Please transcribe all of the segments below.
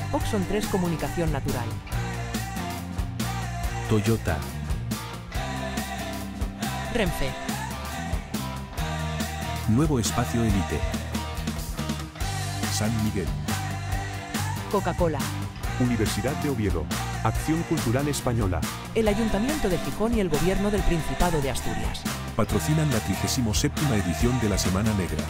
Oxon 3 Comunicación Natural. Toyota. Renfe. Nuevo Espacio Elite. San Miguel. Coca-Cola. Universidad de Oviedo. Acción Cultural Española. El Ayuntamiento de Gijón y el Gobierno del Principado de Asturias. Patrocinan la 37ª edición de la Semana Negra.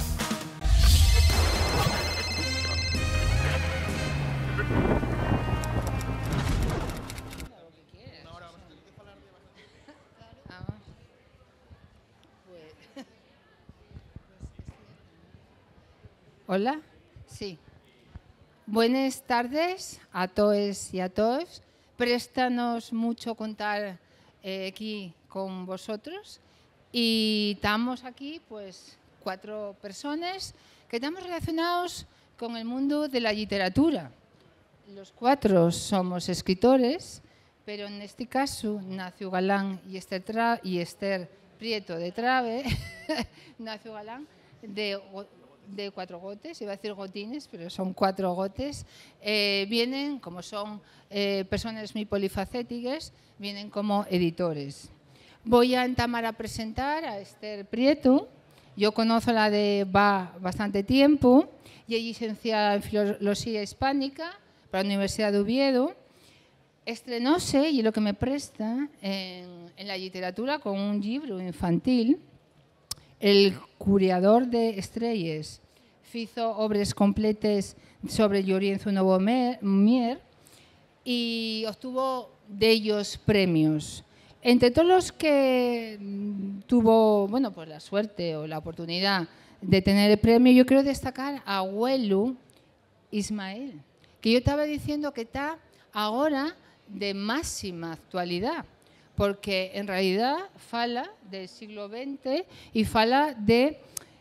Hola, sí. Buenas tardes a todos y a todos. Préstanos mucho contar aquí con vosotros. Y estamos aquí, pues, 4 personas que estamos relacionados con el mundo de la literatura. Los 4 somos escritores, pero en este caso, Ignacio Galán y Esther Prieto de Trave, Ignacio Galán de 4 gotes, iba a decir gotines, pero son 4 gotes, vienen, como son personas muy polifacéticas, vienen como editores. Voy a entamar a presentar a Esther Prieto. Yo conozco la de bastante tiempo y es licenciada en Filología Hispánica para la Universidad de Oviedo. Estrenóse, y lo que me presta, en la literatura con un libro infantil, El Curiador de Estrellas. Fizo obras completas sobre Llorenzo Novo Mier y obtuvo de ellos premios. Entre todos los que tuvo, bueno, pues la suerte o la oportunidad de tener el premio, yo quiero destacar a Abuelo Ismael, que yo estaba diciendo que está ahora de máxima actualidad, porque en realidad fala del siglo XX y fala de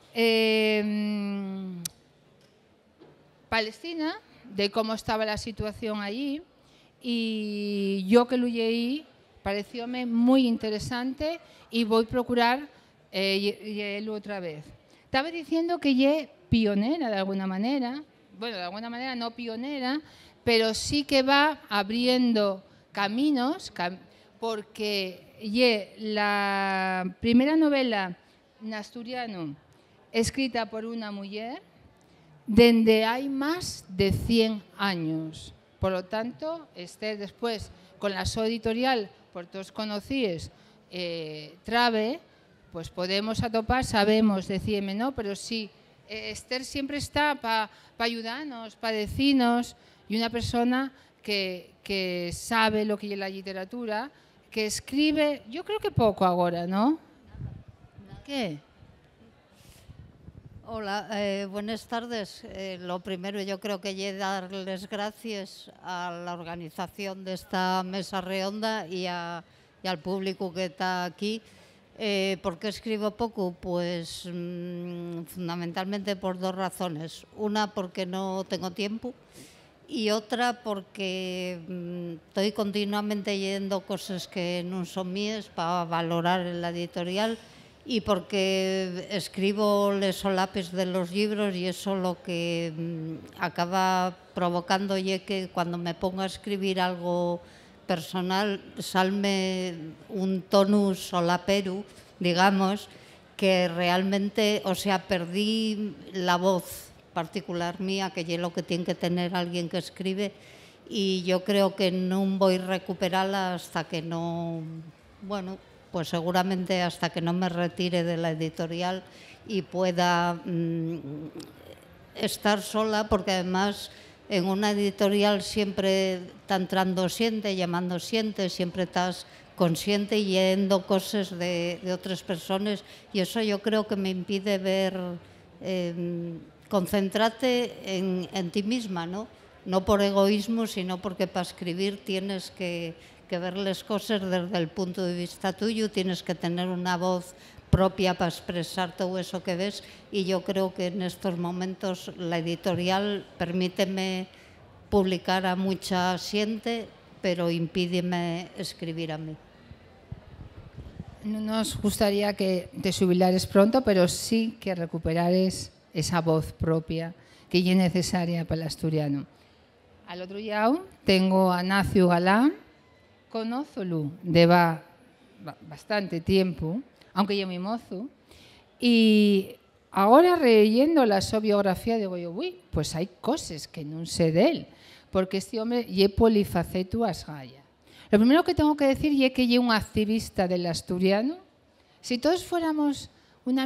Palestina, de cómo estaba la situación allí, y yo que lo leí parecióme muy interesante y voy a procurar leerlo otra vez. Estaba diciendo que ella pionera de alguna manera, bueno, de alguna manera no pionera, pero sí que va abriendo caminos, porque la primera novela en asturiano escrita por una mujer desde hay más de 100 años. Por lo tanto, Esther después, con la so editorial, por todos conocíes, Trave, pues podemos atopar, sabemos, decíame, ¿no? Pero sí, Esther siempre está para ayudarnos, para decirnos, y una persona que sabe lo que es la literatura, que escribe, yo creo que poco ahora, ¿no? ¿Qué? Hola, buenas tardes. Lo primero, yo creo que he darles gracias a la organización de esta mesa redonda y al público que está aquí. ¿Por qué escribo poco? Pues fundamentalmente por 2 razones. Una, porque no tengo tiempo, y otra, porque estoy continuamente leyendo cosas que no son mías para valorar en la editorial, y porque escribo los solapes de los libros, y eso lo que acaba provocando es que cuando me pongo a escribir algo personal salme un tonus solapero, digamos, que realmente, o sea, perdí la voz particular mía, que es lo que tiene que tener alguien que escribe, y yo creo que no voy a recuperarla hasta que no, bueno, pues seguramente hasta que no me retire de la editorial y pueda estar sola, porque además en una editorial siempre está entrando siente, llamando siempre estás consciente y leyendo cosas de otras personas, y eso yo creo que me impide ver, concentrarte en ti misma, ¿no? No por egoísmo, sino porque para escribir tienes que ver las cosas desde el punto de vista tuyo, tienes que tener una voz propia para expresar todo eso que ves, y yo creo que en estos momentos la editorial permíteme publicar a mucha gente, pero impídeme escribir a mí. No nos gustaría que te jubilares pronto, pero sí que recuperares esa voz propia que es necesaria para el asturiano. al outro lado tengo a Nacio Galán, conózolo deba bastante tiempo, aunque yo mi mozo, y ahora leyendo la su biografía digo yo, uy, pues hay cosas que no sé de él, porque este hombre es polifaceto asgaya. Lo primero que tengo que decir es que es un activista del asturiano. Si todos fuéramos una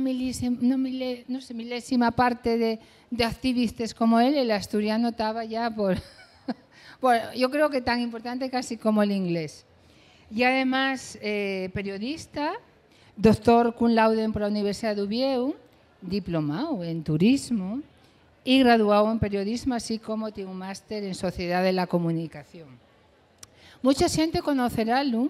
milésima parte de activistas como él, el asturiano estaba ya por... Bueno, yo creo que tan importante casi como el inglés. Y además periodista, doctor cum laude por la Universidad de Oviedo, diplomado en turismo y graduado en periodismo, así como tiene un máster en Sociedad de la Comunicación. Mucha gente conocerá-lo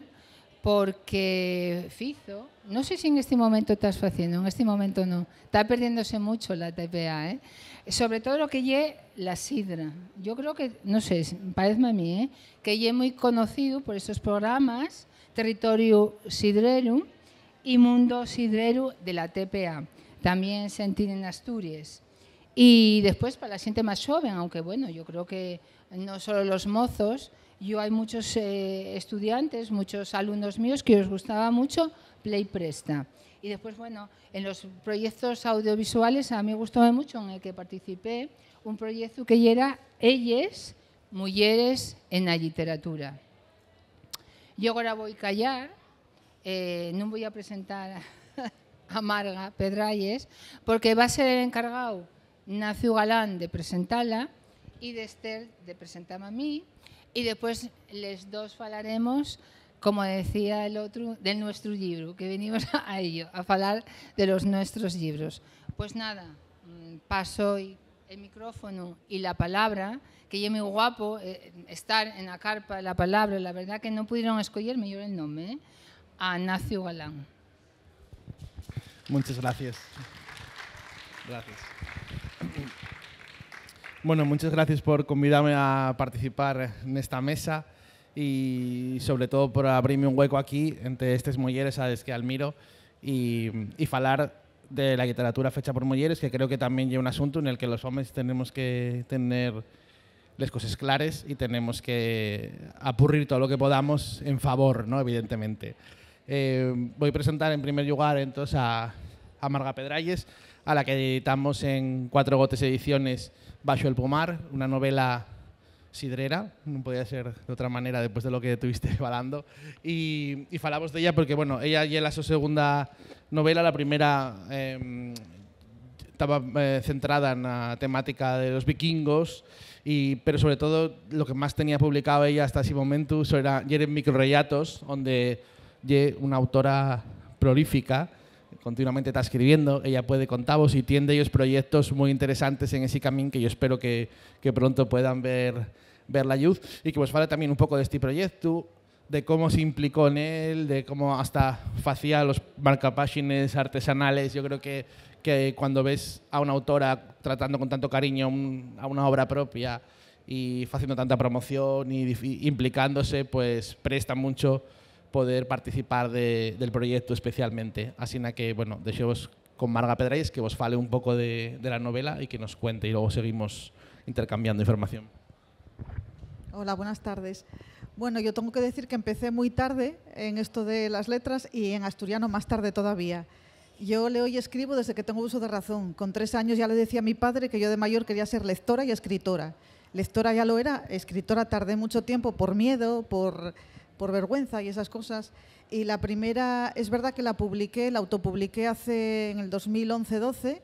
porque Fizo, no sé si en este momento estás haciendo, en este momento no, está perdiéndose mucho la TPA, sobre todo lo que lle la sidra. Yo creo que, no sé, parece a mí, que lle muy conocido por esos programas, Territorio Sidrero y Mundo Sidrero de la TPA. También Sentir en Asturias. Y después para la gente más joven, aunque bueno, yo creo que no solo los mozos, hay muchos estudiantes, muchos alumnos míos que os gustaba mucho Play Presta. Y después, bueno, en los proyectos audiovisuales a mí me gustó mucho en el que participé un proyecto que era Elles, Mujeres en la Literatura. Yo ahora voy a callar, no voy a presentar a Marga Pedralles, porque va a ser el encargado Nacio Galán de presentarla y de Esther de presentarme a mí, y después les dos hablaremos, como decía el otro, de nuestro libro, que venimos a ello, a hablar de los nuestros libros. Pues nada, paso el micrófono y la palabra, que es muy guapo estar en la carpa de la palabra, la verdad que no pudieron escoger mejor el nombre, a Nacio Galán. Muchas gracias. Gracias. Bueno, muchas gracias por convidarme a participar en esta mesa y sobre todo por abrirme un hueco aquí entre estas mujeres a las que admiro y falar de la literatura fecha por mujeres, que creo que también es un asunto en el que los hombres tenemos que tener las cosas claras y tenemos que apurrir todo lo que podamos en favor, ¿no? Evidentemente. Voy a presentar en primer lugar entonces a Marga Pedralles, a la que editamos en 4 Gotes Ediciones Baixo el Pomar, una novela sidrera, no podía ser de otra manera después de lo que estuviste falando, y falamos de ella porque, bueno, ella ya la su segunda novela, la primera estaba centrada en la temática de los vikingos, pero sobre todo lo que más tenía publicado ella hasta ese momento eran microrelatos, donde una autora prolífica, continuamente está escribiendo, ella puede contaros y tiene ellos proyectos muy interesantes en ese camino que yo espero que pronto puedan ver la luz y que os fale también un poco de este proyecto, de cómo se implicó en él, de cómo hasta hacía los marcapágines artesanales. Yo creo que cuando ves a una autora tratando con tanto cariño a una obra propia y haciendo tanta promoción y implicándose, pues presta mucho poder participar del proyecto especialmente. Así que, bueno, deixemos con Marga Pedralles que vos fale un poco de la novela y que nos cuente y luego seguimos intercambiando información. Hola, buenas tardes. Bueno, yo tengo que decir que empecé muy tarde en esto de las letras y en asturiano más tarde todavía. Yo leo y escribo desde que tengo uso de razón. Con 3 años ya le decía a mi padre que yo de mayor quería ser lectora y escritora. Lectora ya lo era, escritora tardé mucho tiempo por miedo, por vergüenza y esas cosas. Y la primera, es verdad que la autopubliqué en el 2011-12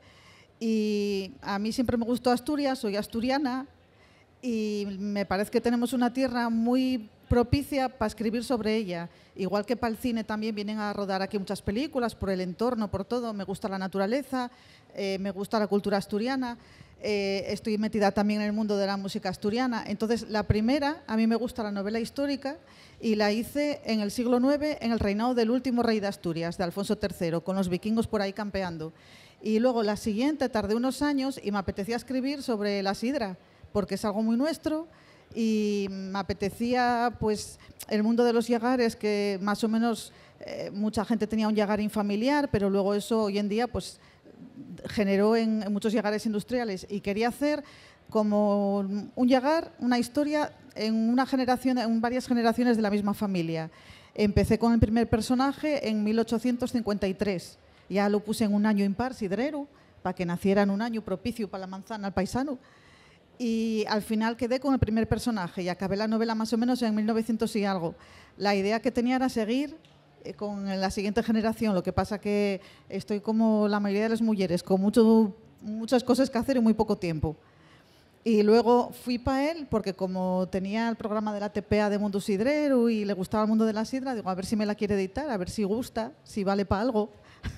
y a mí siempre me gustó Asturias, soy asturiana y me parece que tenemos una tierra muy propicia para escribir sobre ella. Igual que para el cine también vienen a rodar aquí muchas películas por el entorno, por todo. Me gusta la naturaleza, me gusta la cultura asturiana. Estoy metida también en el mundo de la música asturiana. Entonces, la primera, a mí me gusta la novela histórica y la hice en el siglo IX, en el reinado del último rey de Asturias, de Alfonso III, con los vikingos por ahí campeando. Y luego la siguiente, tardé unos años y me apetecía escribir sobre la sidra, porque es algo muy nuestro y me apetecía pues el mundo de los llagares, que más o menos mucha gente tenía un llagarín familiar, pero luego eso hoy en día pues generó en muchos llagares industriales y quería hacer como un llegar, una historia en una generación, en varias generaciones de la misma familia. Empecé con el primer personaje en 1853. Ya lo puse en un año impar, sidrero, para que naciera en un año propicio para la manzana al paisano. Y al final quedé con el primer personaje y acabé la novela más o menos en 1900 y algo. La idea que tenía era seguir con la siguiente generación. Lo que pasa que estoy como la mayoría de las mujeres, con muchas cosas que hacer en muy poco tiempo. Y luego fui para él porque como tenía el programa de la TPA de Mundo Sidrero y le gustaba el mundo de la sidra, digo, a ver si me la quiere editar, a ver si gusta, si vale para algo.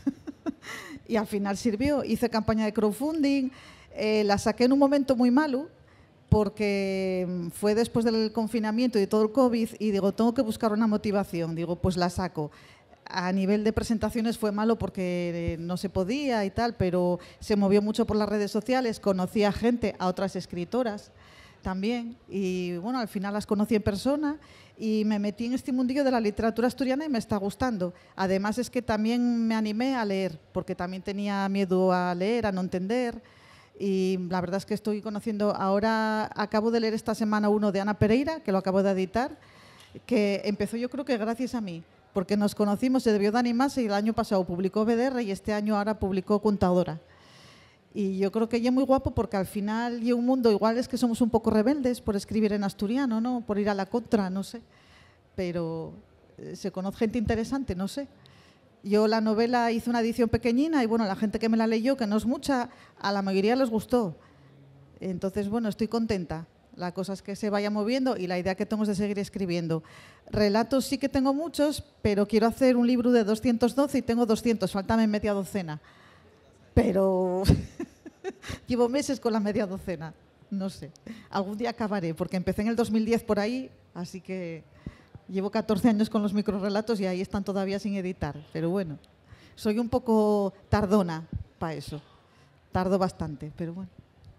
Y al final sirvió. Hice campaña de crowdfunding, la saqué en un momento muy malo porque fue después del confinamiento y de todo el COVID y digo, tengo que buscar una motivación. Digo, pues la saco. A nivel de presentaciones fue malo porque no se podía y tal, pero se movió mucho por las redes sociales, conocí a gente, a otras escritoras también, y bueno, al final las conocí en persona y me metí en este mundillo de la literatura asturiana y me está gustando. Además es que también me animé a leer, porque también tenía miedo a leer, a no entender, y la verdad es que estoy conociendo, ahora acabo de leer esta semana uno de Ana Pereira, que lo acabo de editar, que empezó yo creo que gracias a mí, porque nos conocimos, se debió de animarse y el año pasado publicó BDR y este año ahora publicó Contadora. Y yo creo que ella es muy guapo porque al final y un mundo, igual es que somos un poco rebeldes por escribir en asturiano, ¿no? Por ir a la contra, no sé. Pero se conoce gente interesante, no sé. Yo la novela hice una edición pequeñina y bueno, la gente que me la leyó, que no es mucha, a la mayoría les gustó. Entonces, bueno, estoy contenta. La cosa es que se vaya moviendo y la idea que tengo es de seguir escribiendo. Relatos sí que tengo muchos, pero quiero hacer un libro de 212 y tengo 200, faltame media docena. Pero llevo meses con la media docena, no sé. Algún día acabaré, porque empecé en el 2010 por ahí, así que llevo 14 años con los microrelatos y ahí están todavía sin editar. Pero bueno, soy un poco tardona para eso. Tardo bastante, pero bueno.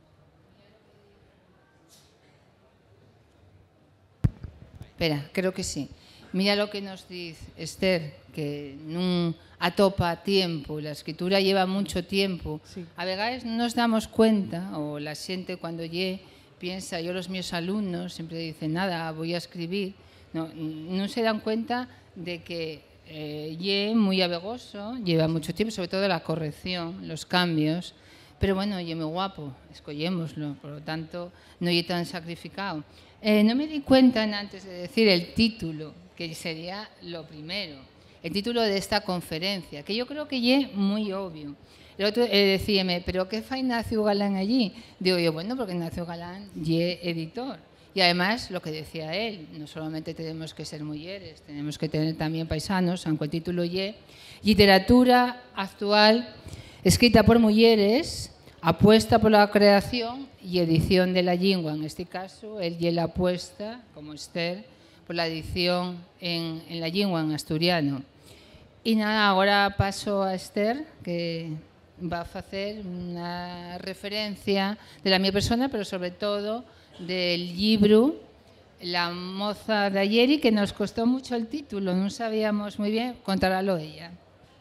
Espera, creo que sí. Mira lo que nos dice Esther, que non atopa tiempo, la escritura lleva mucho tiempo. Sí. A veces no nos damos cuenta, o la gente cuando piensa, yo los míos alumnos siempre dicen, nada, voy a escribir. No se dan cuenta de que muy abegoso, lleva mucho tiempo, sobre todo la corrección, los cambios. Pero bueno, oye, muy guapo, escollémoslo, por lo tanto, no es tan sacrificado. No me di cuenta antes de decir el título, que sería lo primero, el título de esta conferencia, que yo creo que es muy obvio. El otro decíame, ¿pero qué fa Ignacio Galán allí? Digo yo, bueno, porque Ignacio Galán es editor. Y además, lo que decía él, no solamente tenemos que ser mujeres, tenemos que tener también paisanos, aunque el título es Literatura actual escrita por mujeres, apuesta por la creación y edición de la lengua. En este caso, él y la apuesta, como Esther, por la edición en la lengua, en asturiano. Y nada, ahora paso a Esther, que va a hacer una referencia de la mi persona, pero sobre todo del libro La moza de ayer, y que nos costó mucho el título, no sabíamos muy bien, contarlo ella.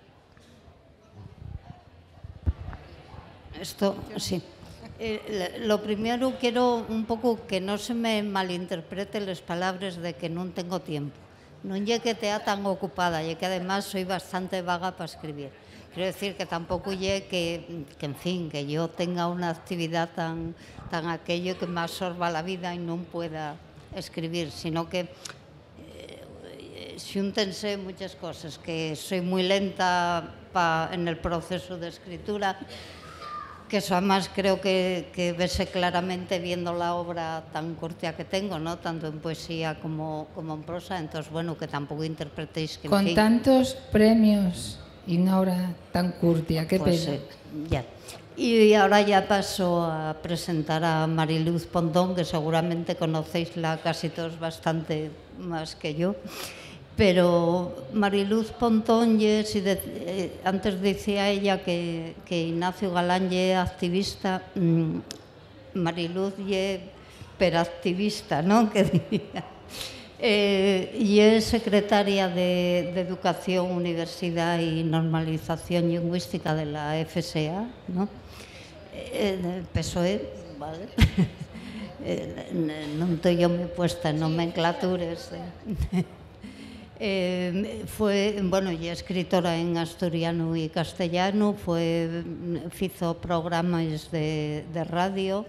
Esto, sí. Lo primero, quiero un poco que no se me malinterpreten las palabras de que no tengo tiempo. No es que esté tan ocupada, y que además soy bastante vaga para escribir. Quiero decir que tampoco es que en fin, que yo tenga una actividad tan aquello que me absorba la vida y no pueda escribir, sino que xúntense muchas cosas, que soy muy lenta en el proceso de escritura, que eso además creo que verse claramente viendo la obra tan corta que tengo, ¿no? Tanto en poesía como en prosa. Entonces, bueno, que tampoco interpretéis que... Con tantos premios y una obra tan curtia, qué pues, pena. Ya. Y ahora ya paso a presentar a Mariluz Pontón, que seguramente conocéisla casi todos bastante más que yo. Pero Mariluz Pontón, antes decía ella que Ignacio Galán es activista, Mariluz es peractivista, ¿no? Que diría. Y es secretaria de Educación, Universidad y Normalización Lingüística de la FSA, ¿no? PSOE, vale? Non estou moi puesta en nomenclatures. Bueno, ella es escritora en asturiano y castellano, hizo programas de radio,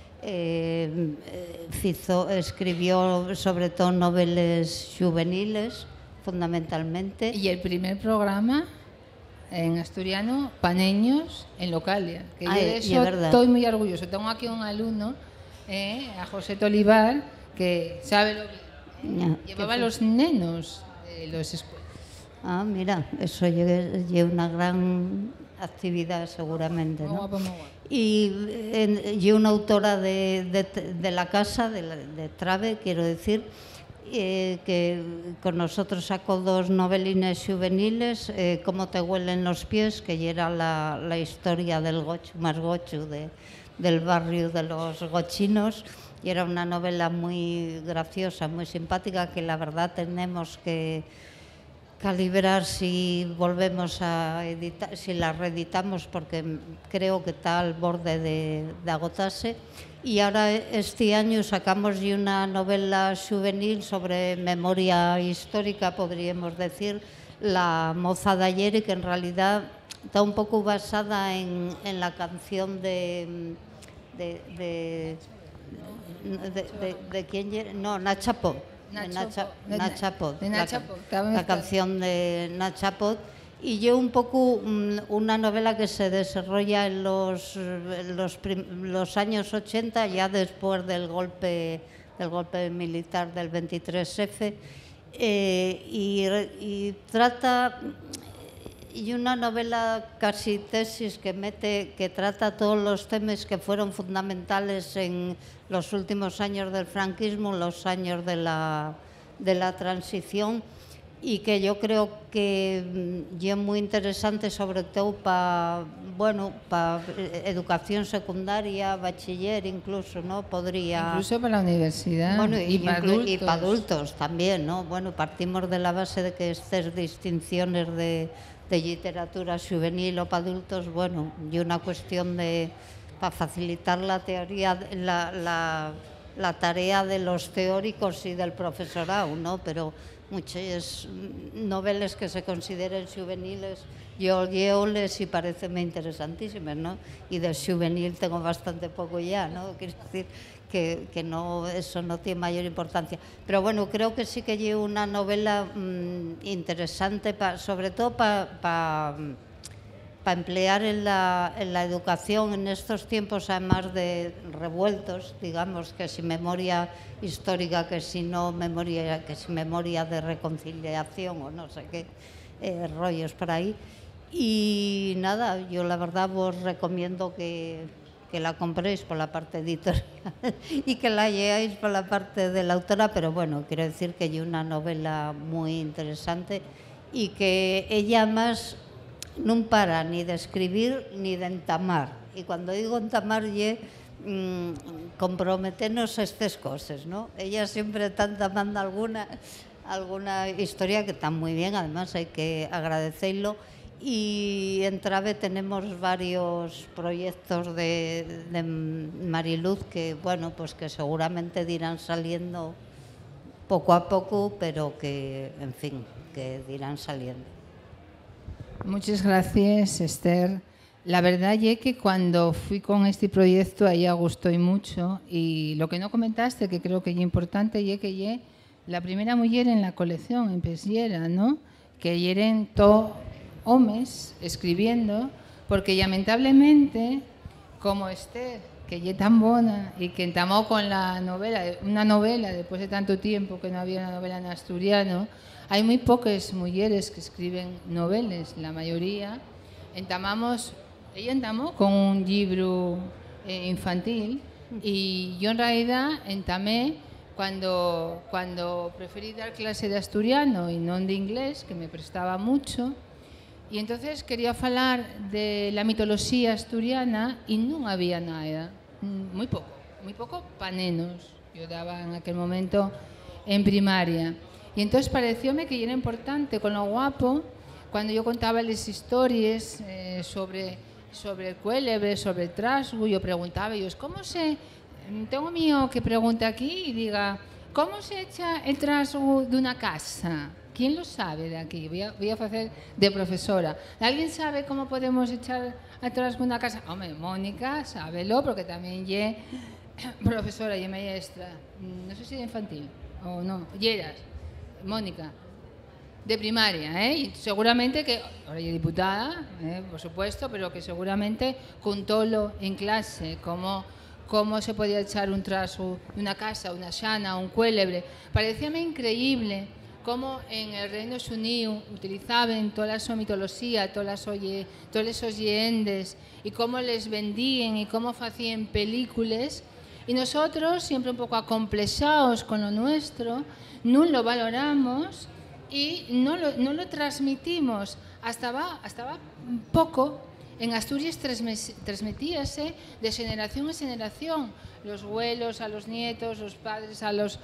escribió sobre todo novelas juveniles, fundamentalmente. Y el primer programa en asturiano, Paneños, en Localia, que yo de eso estoy muy orgulloso. Tengo aquí un alumno, a José Tolivar, que sabe lo que llevaba los nenos de los escuelas. Ah, mira, eso lleva una gran actividad seguramente, ¿no? Muy guapo, muy guapo. Y una autora de la casa, de Trave, quiero decir, que con nosotros sacó 2 novelines juveniles, Cómo te huelen los pies, que ya era la historia del gochu, más gochu, del barrio de los gochinos, y era una novela muy graciosa, muy simpática, que la verdad tenemos que calibrar si volvemos a editar, si la reeditamos, porque creo que está al borde de agotarse. Y ahora este año sacamos una novela juvenil sobre memoria histórica, podríamos decir, La moza de ayer, y que en realidad está un poco basada en la canción de quién, no, Nacha Pot. Nacha Pot, la canción de Nacha Pot, y yo un poco una novela que se desarrolla en los años 80, ya después del golpe militar del 23F, y trata, y una novela casi tesis que trata todos los temas que fueron fundamentales en los últimos años del franquismo, los años de la transición, y que yo creo que es muy interesante, sobre todo para educación secundaria, bachiller incluso, ¿no? Incluso para la universidad, bueno, y para adultos también, ¿no? Bueno, partimos de la base de que estas distinciones de literatura juvenil o para adultos, bueno, y una cuestión para facilitar la teoría, la tarea de los teóricos y del profesorado, ¿no? Pero muchas novelas que se consideren juveniles, yo les y parecen interesantísimas, ¿no? Y de juvenil tengo bastante poco ya, ¿no? Quiero decir que no, eso no tiene mayor importancia. Pero bueno, creo que sí que lleva una novela interesante, sobre todo para emplear en la educación en estos tiempos, además de revueltos, digamos, que si memoria histórica, que si no memoria, que si memoria de reconciliación o no sé qué rollos por ahí. Y nada, yo la verdad os recomiendo que la compréis por la parte editorial y que la leáis por la parte de la autora, pero bueno, quiero decir que hay una novela muy interesante y que ella más no para ni de escribir ni de entamar. Y cuando digo entamar, comprometernos a estas cosas, ¿no? Ella siempre está entamando alguna historia que está muy bien, además hay que agradecerlo. Y en Trave tenemos varios proyectos de Mariluz que, bueno, pues que seguramente irán saliendo poco a poco, pero que, en fin, que irán saliendo. Muchas gracias, Esther. La verdad es que cuando fui con este proyecto a ella gustó mucho, y lo que no comentaste, que creo que es importante, es que la primera mujer en la colección en Pesiera, ¿no? Que eran todos hombres escribiendo, porque lamentablemente, como Esther, que es tan buena y que entamó con una novela después de tanto tiempo que no había una novela en asturiano, hay muy pocas mujeres que escriben novelas. La mayoría ella entamó con un libro infantil, y yo en realidad entamé cuando preferí dar clase de asturiano y no de inglés, que me prestaba mucho. Y entonces quería hablar de la mitología asturiana y no había nada, muy poco para nenos. Yo daba en aquel momento en primaria. Y entonces parecióme que era importante, con lo guapo, cuando yo contaba las historias sobre sobre el cuélebre, sobre el trasgu. Yo preguntaba, ellos, ¿cómo se...? Tengo mío que pregunte aquí y diga, ¿cómo se echa el trasgu de una casa? ¿Quién lo sabe de aquí? Voy a hacer de profesora. ¿Alguien sabe cómo podemos echar el trasgu de una casa? Hombre, Mónica, sábelo, porque también es profesora y maestra. No sé si de infantil o no. Yeras, Mónica. De primaria, y seguramente que, ahora ya diputada, por supuesto, pero que seguramente contólo en clase cómo se podía echar un trasgu de una casa, una xana, un cuélebre. Parecíame increíble cómo en el Reino Unido utilizaban toda la mitología, todos esos lleendes, y cómo les vendían y cómo hacían películas. Y nosotros, siempre un poco acomplejados con lo nuestro, no lo valoramos y no lo transmitimos. Hasta poco. En Asturias transmitíase de generación en generación, los abuelos a los nietos, los padres a los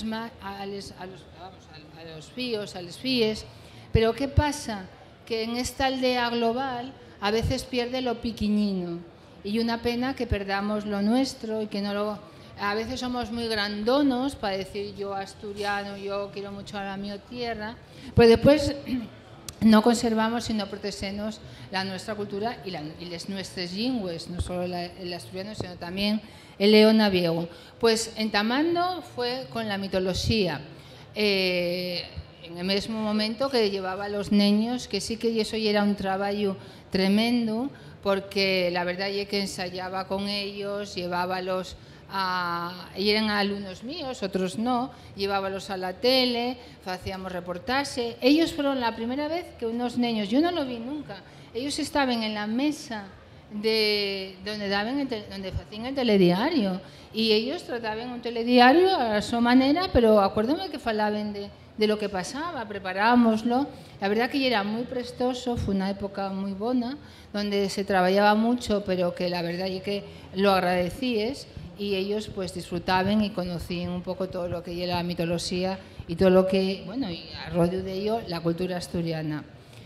fíos, a los fíes. Pero ¿qué pasa? Que en esta aldea global a veces pierde lo piquiñino, y una pena que perdamos lo nuestro y que no lo... A veces somos muy grandonos para decir yo asturiano, yo quiero mucho a la mi tierra, pero después no conservamos y no protegemos la nuestra cultura y las nuestras lingües, no solo el asturiano, sino también el leonaviego. Pues entamando fue con la mitología, en el mismo momento que llevaba a los niños, que sí que eso ya era un trabajo tremendo, porque la verdad es que ensayaba con ellos, llevábalos y eran alumnos míos, otros no, llevábalos a la tele, hacíamos reportaje. Ellos fueron la primera vez que unos niños, yo no lo vi nunca, ellos estaban en la mesa donde hacían el telediario, y ellos trataban un telediario a su manera, pero acuérdame que falaban de lo que pasaba, preparábamoslo. La verdad que era muy prestoso, fue una época muy buena, donde se trabajaba mucho, pero que la verdad es que lo agradecíes, y ellos pues disfrutaban y conocían un poco todo lo que era la mitología y todo lo que, bueno, y a rodeo de ello, la cultura asturiana.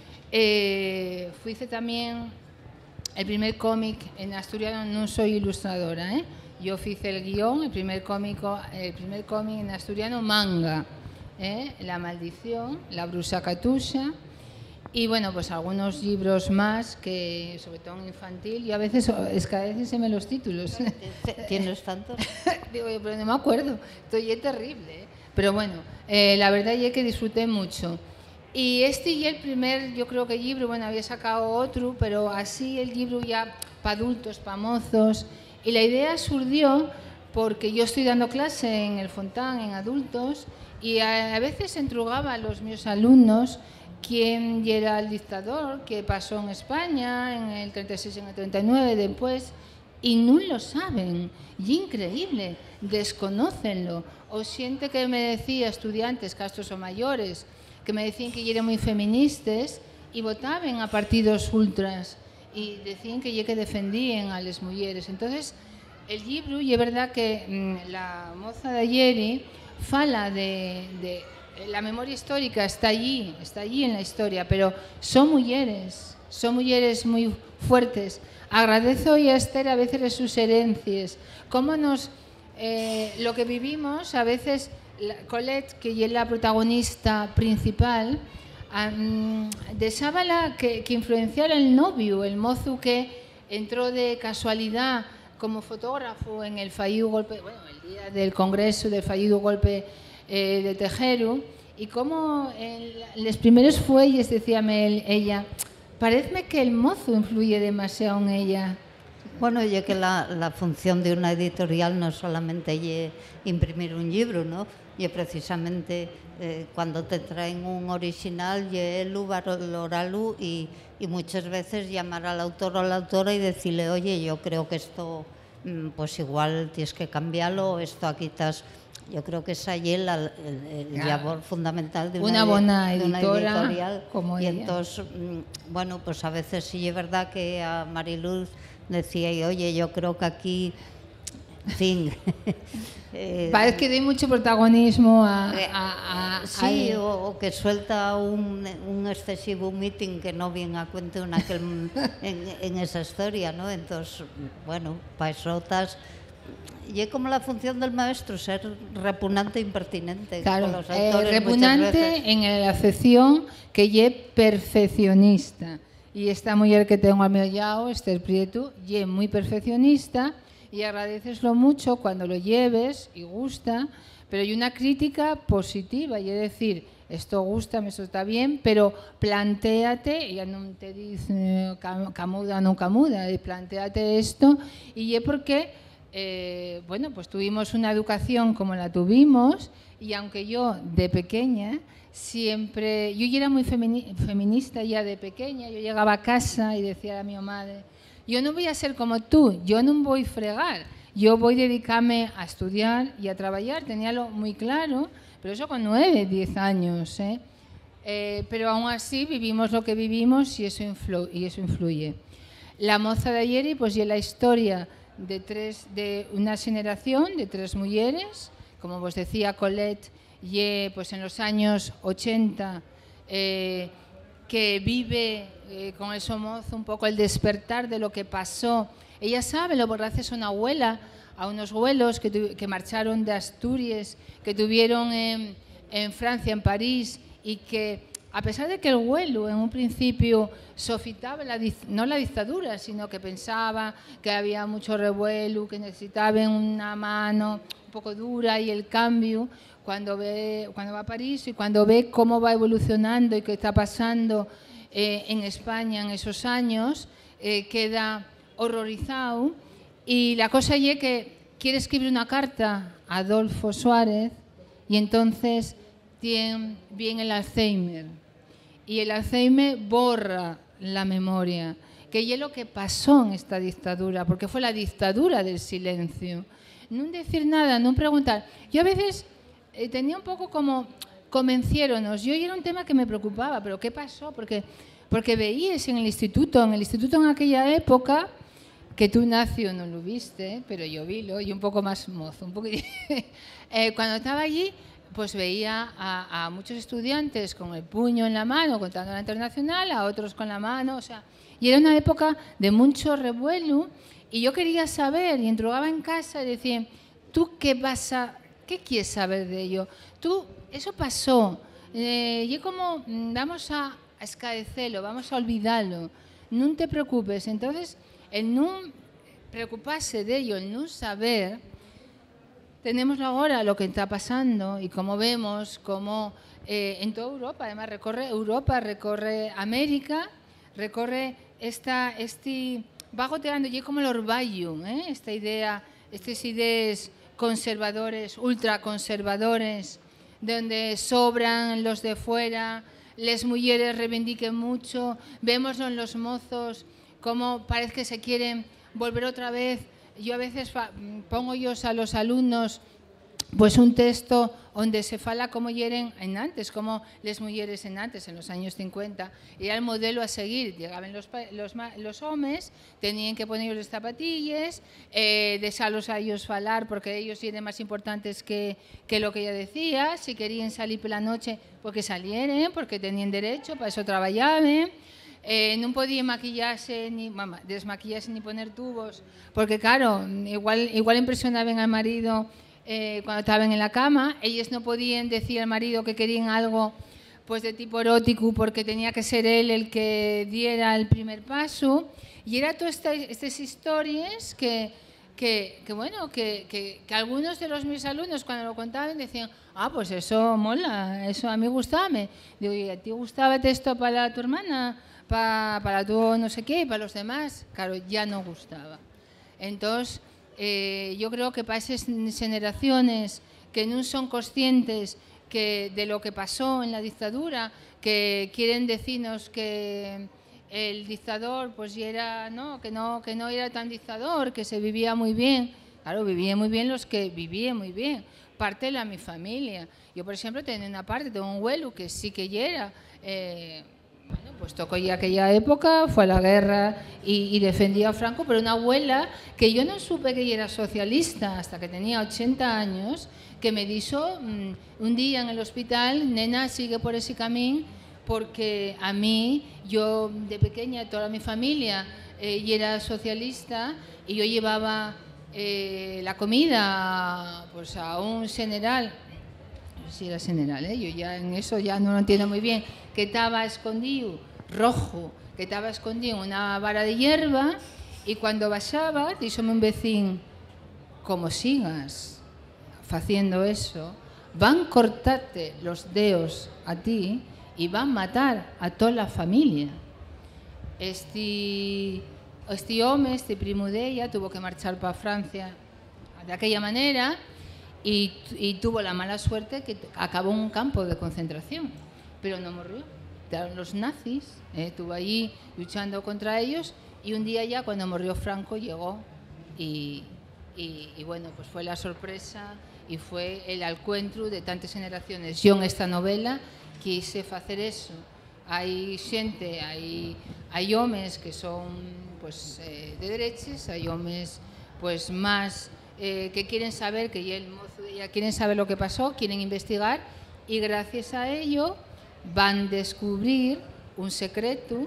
Hice también el primer cómic en asturiano, no soy ilustradora, yo hice el guión, el primer cómic en asturiano, Manga, La maldición, La brusa Katusha, y bueno, pues algunos libros más, que sobre todo en infantil, y a veces se me los títulos. ¿Tienes tantos? Digo, pero no me acuerdo, estoy terrible, pero bueno, la verdad es que disfruté mucho. Y este y el primer, yo creo que libro, bueno, había sacado otro, pero así el libro ya para adultos, para mozos, y la idea surgió porque yo estoy dando clase en el Fontán, en adultos, y a veces entrugaba a los mis alumnos quién era el dictador que pasó en España en el 36 y en el 39 después, y no lo saben, y increíble, desconócenlo. O siente que me decía estudiantes, castos o mayores, que me decían que eran muy feministas y votaban a partidos ultras y decían que defendían a las mujeres. Entonces, el libro, y es verdad que la moza de ayer fala de la memoria histórica, está allí en la historia, pero son mujeres muy fuertes. Agradezco a Esther a veces sus herencias, cómo lo que vivimos, a veces Colette, que es la protagonista principal, deseaba que influenciara el novio, el mozo que entró de casualidad como fotógrafo en el fallido golpe, bueno, el día del congreso del fallido golpe de Tejero, y como en los primeros fuelles decíame ella, parece que el mozo influye demasiado en ella. Bueno, ya que la función de una editorial no solamente es imprimir un libro, ¿no? Y precisamente cuando te traen un original, es valorarlo y muchas veces llamar al autor o a la autora y decirle, oye, yo creo que esto, pues igual tienes que cambiarlo, esto aquí estás... Yo creo que es allí el labor fundamental de una buena editora editorial. Como y ella. Entonces, bueno, pues a veces sí es verdad que a Mariluz decía, y oye, yo creo que aquí fin. Parece que doy mucho protagonismo sí, o que suelta un excesivo meeting que no viene a cuento en esa historia, ¿no? Entonces, bueno, para eso estás... Y es como la función del maestro, ser repugnante e impertinente. Claro, con los autores repugnante en la acepción que es perfeccionista. Y esta mujer que tengo a mi lado, Esther Prieto, es muy perfeccionista y agradeceslo mucho cuando lo lleves y gusta, pero hay una crítica positiva, y es decir, esto gusta, esto está bien, pero plantéate, ya no te dice camuda, no camuda, plantéate esto, y es porque... bueno, pues tuvimos una educación como la tuvimos, y aunque yo de pequeña siempre, yo ya era muy feminista ya de pequeña, yo llegaba a casa y decía a mi madre, yo no voy a ser como tú, yo no voy a fregar, yo voy a dedicarme a estudiar y a trabajar, teníalo muy claro, pero eso con 9, 10 años, pero aún así vivimos lo que vivimos y eso influye. La moza de ayer, pues y la historia de una generación de 3 mujeres, como vos decía Colette, y pues en los años 80 que vive con el somozo un poco el despertar de lo que pasó. Ella sabe, gracias a una abuela, a unos abuelos que marcharon de Asturias, que tuvieron en Francia, en París, y que a pesar de que el abuelo en un principio sofitaba no la dictadura, sino que pensaba que había mucho revuelo, que necesitaban una mano un poco dura y el cambio, cuando va a París y cuando ve cómo va evolucionando y qué está pasando en España en esos años, queda horrorizado, y la cosa es que quiere escribir una carta a Adolfo Suárez y entonces tiene bien el Alzheimer. Y el Alzheimer borra la memoria, que es lo que pasó en esta dictadura, porque fue la dictadura del silencio. No decir nada, no preguntar. Yo a veces tenía un poco como convenciéronos. Yo era un tema que me preocupaba, pero ¿qué pasó? Porque veías en el instituto en aquella época, que tú, Nacio, no lo viste, pero yo vilo, y un poco más mozo, un poquito. Cuando estaba allí, pues veía a muchos estudiantes con el puño en la mano contando la internacional, a otros con la mano, o sea, y era una época de mucho revuelo, y yo quería saber, y entraba en casa y decía, ¿tú qué quieres saber de ello? Tú, eso pasó, y como, vamos a escadecerlo, vamos a olvidarlo, no te preocupes. Entonces, el no preocuparse de ello, el no saber. Tenemos ahora lo que está pasando y como vemos, como en toda Europa, además recorre Europa, recorre América, recorre va goteando, y es como el orvallo, esta idea, estas ideas conservadores, ultraconservadores, donde sobran los de fuera, las mujeres reivindiquen mucho, vemos en los mozos como parece que se quieren volver otra vez. Yo a veces pongo a los alumnos pues un texto donde se fala como yeren en antes, como las mujeres en antes, en los años 50, y era el modelo a seguir. Llegaban los hombres, tenían que poner las zapatillas, dejarlos a ellos falar porque ellos eran más importantes que lo que ella decía. Si querían salir por la noche, porque salieran, porque tenían derecho, para eso trabajaban. No podían maquillarse, ni desmaquillarse, ni poner tubos, porque claro, igual impresionaban al marido cuando estaban en la cama. Ellos no podían decir al marido que querían algo pues de tipo erótico, porque tenía que ser él el que diera el primer paso. Y era todas estas historias que algunos de mis alumnos cuando lo contaban decían, pues eso mola, eso a mí gustaba. Digo, ¿y a ti gustaba esto para tu hermana? Para tú no sé qué, y para los demás, claro, ya no gustaba. Entonces, yo creo que para esas generaciones que no son conscientes de lo que pasó en la dictadura, que quieren decirnos que el dictador pues era, ¿no? Que no era tan dictador, que se vivía muy bien. Claro, vivían muy bien los que vivían muy bien. Parte de mi familia. Yo, por ejemplo, tengo una parte, tengo un abuelo que sí que ya era Bueno, pues tocó ya aquella época, fue a la guerra y defendía a Franco, pero una abuela que yo no supe que ella era socialista hasta que tenía 80 años, que me dijo un día en el hospital, nena, sigue por ese camino, porque a mí, yo de pequeña, toda mi familia, y era socialista, y yo llevaba la comida pues, a un general, no sé si era general, yo ya en eso ya no lo entiendo muy bien, que estaba escondido, rojo, que estaba escondido en una vara de hierba, y cuando bajaba, díxome un vecino, como sigas haciendo eso, van cortarte los dedos a ti y van matar a toda la familia. Este home, este primo de ella, tuvo que marchar para Francia de aquella manera y tuvo la mala suerte que acabó en un campo de concentración, pero no murió. Los nazis, estuvo allí luchando contra ellos y un día ya cuando murió Franco llegó y bueno, pues fue la sorpresa y fue el encuentro de tantas generaciones. Yo en esta novela quise hacer eso. Hay xente, hay homes que son pues, de derechas, hay homes pues, más que quieren saber, que ya el mozo de ella quieren saber lo que pasó, quieren investigar y gracias a ello van a descubrir un secreto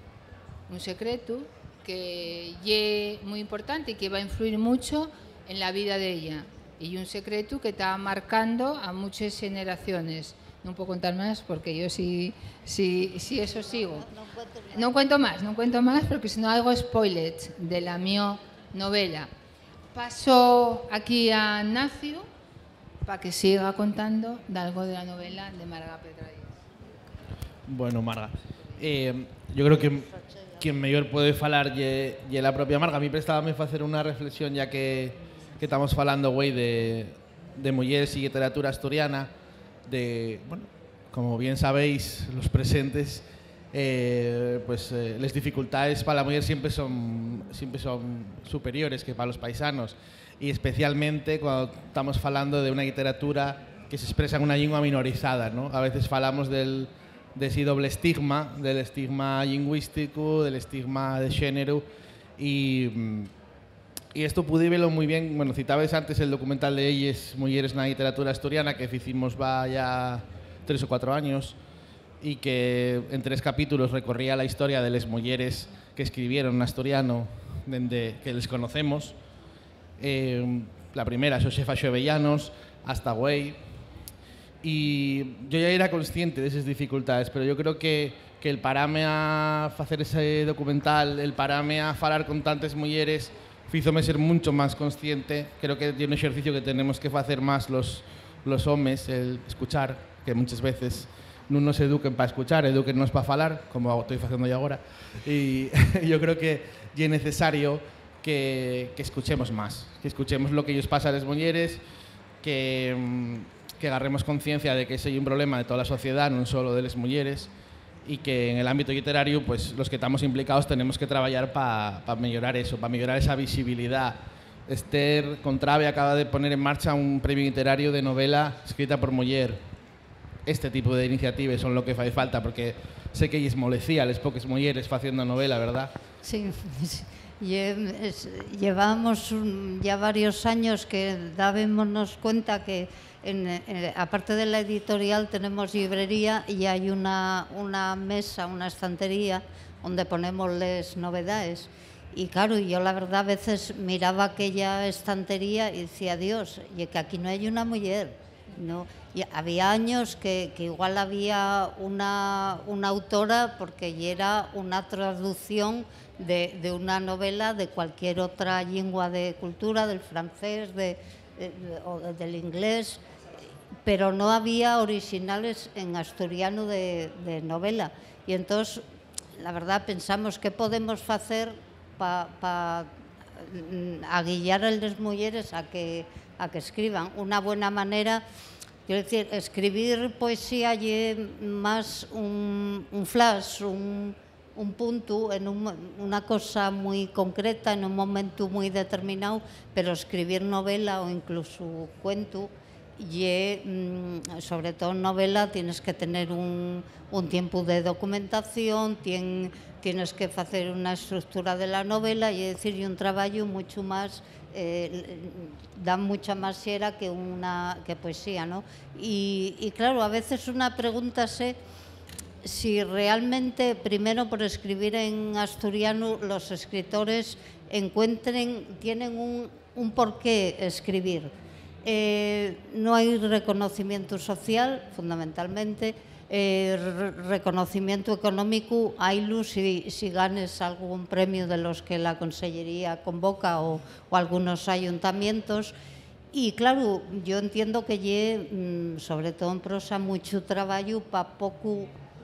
que es muy importante y que va a influir mucho en la vida de ella. Y un secreto que está marcando a muchas generaciones. No puedo contar más porque yo sí eso sigo. No cuento más porque si no hago spoiler de la mi novela. Paso aquí a Nacio para que siga contando de algo de la novela de Marga Pedralles. Bueno, Marga, yo creo que quien mellor puede falar lle la propia Marga. A mí prestábame facer unha reflexión ya que estamos falando, güey, de mujeres y literatura asturiana, bueno, como bien sabéis, los presentes, las dificultades para la mujer siempre son superiores que para los paisanos, y especialmente cuando estamos hablando de una literatura que se expresa en una lengua minorizada, ¿no? A veces falamos de ese doble estigma, del estigma lingüístico, del estigma de género, y esto pude verlo muy bien. Bueno, citabais antes el documental de Ellas, Mujeres na Literatura Asturiana, que hicimos ya 3 o 4 años, y que en 3 capítulos recorría la historia de las mujeres que escribieron en asturiano desde que les conocemos. La primera, Xosefa Xovellanos, hasta Güey. Y yo ya era consciente de esas dificultades, pero yo creo que el parame a hacer ese documental, el parame a falar con tantas mujeres, fízome ser mucho más consciente. Creo que es un ejercicio que tenemos que hacer más los hombres, el escuchar, que muchas veces no nos eduquen para escuchar, eduquennos para falar, como estoy haciendo yo ahora. Y yo creo que es necesario que escuchemos más, que escuchemos lo que ellos pasa a las mujeres, que agarremos conciencia de que ese es un problema de toda la sociedad, no solo de las mujeres, y que en el ámbito literario, pues los que estamos implicados tenemos que trabajar para mejorar eso, para mejorar esa visibilidad. Esther Contrave acaba de poner en marcha un premio literario de novela escrita por mujer. Este tipo de iniciativas son lo que hace falta, porque sé que ellos molecía a las pocas mujeres haciendo novela, ¿verdad? Sí, llevamos ya varios años que dábamos cuenta que aparte de la editorial tenemos librería y hay una mesa, una estantería donde ponemos las novedades. Y claro, yo la verdad a veces miraba aquella estantería y decía, Dios, y que aquí no hay una mujer, ¿no? Y había años que igual había una autora porque ya era una traducción de una novela de cualquier otra lengua de cultura, del francés o del inglés, pero no había originales en asturiano de novela. Y entonces, la verdad, pensamos qué podemos hacer para aguillar a las mujeres a que escriban. Una buena manera, quiero decir, escribir poesía es más un flash, un punto en una cosa muy concreta, en un momento muy determinado, pero escribir novela o incluso cuento sobre todo en novela, tienes que tener un tiempo de documentación, tienes que facer unha estructura de la novela, e é dicir, un traballo mucho máis, da mucha máis xera que poesía, ¿no? Y claro, a veces una pregúntase si realmente, primero por escribir en asturiano, los escritores tienen un porqué escribir. No hay reconocimiento social, fundamentalmente, reconocimiento económico, haylo si ganes algún premio de los que la Consellería convoca o algunos ayuntamientos. Y claro, yo entiendo que sobre todo en prosa, mucho trabajo para poco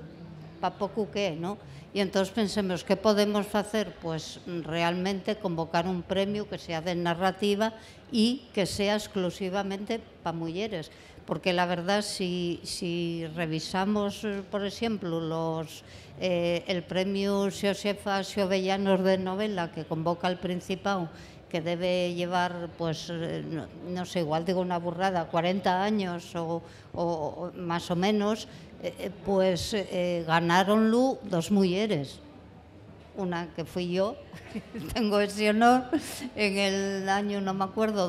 que, ¿no? Y entonces pensemos, ¿qué podemos hacer? Pues realmente convocar un premio que sea de narrativa y que sea exclusivamente para mujeres. Porque la verdad, si revisamos, por ejemplo, el premio Xosefa Xovellanos de novela que convoca el Principado, que debe llevar, pues, no sé, igual digo una burrada, 40 años o más o menos, pues ganaronlo dos mujeres. Una que fui yo, tengo ese honor, en el año, no me acuerdo,